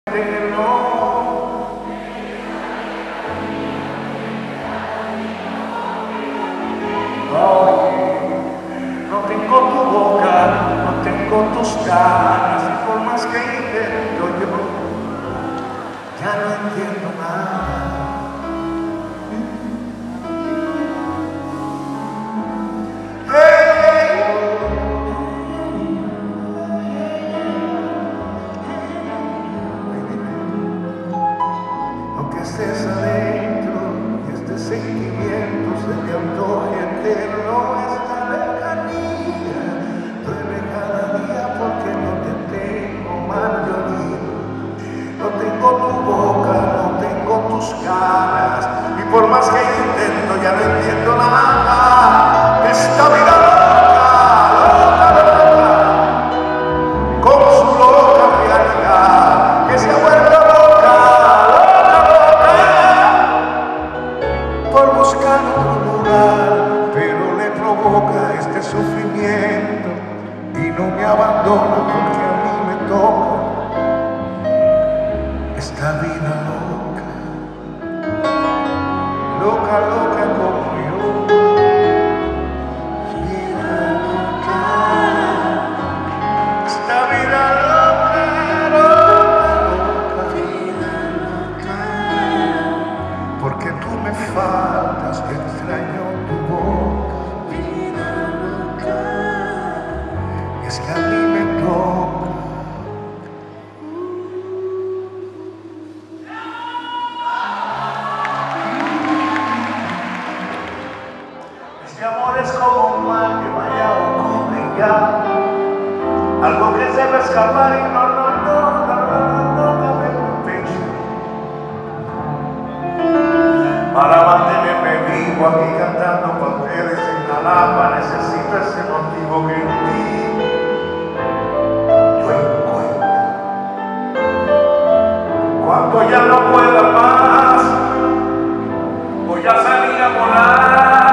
No, no tengo tu boca, no tengo tus ganas, y por más que intento yo, ya no entiendo nada. Aunque estés adentro y este sentimiento se te antoje eterno, esta lejanía duele cada día porque no te tengo, Marjorie. No tengo tu boca, no tengo tus ganas, y por más que intento ya no entiendo nada. Esta vida loca, loca, con su loca realidad, que se ha vuelto por buscar otro lugar, pero le provoca este sufrimiento y no me abandona porque a mí me toca esta vida loca, loca, loca como yo. Vida loca, esta vida loca, loca, loca, vida loca, porque tú me faltas, extraño tu boca, vida loca, y es que a mí me toca. Este amor es como un mal que vaya a ocurrir ya, algo que se va a escapar y no cabe en mi pecho. Para mantenerme vivo aquí cantando para ustedes en Jalapa, necesito ese motivo que en ti yo encuentro. Cuando ya no pueda más, voy a salir a volar.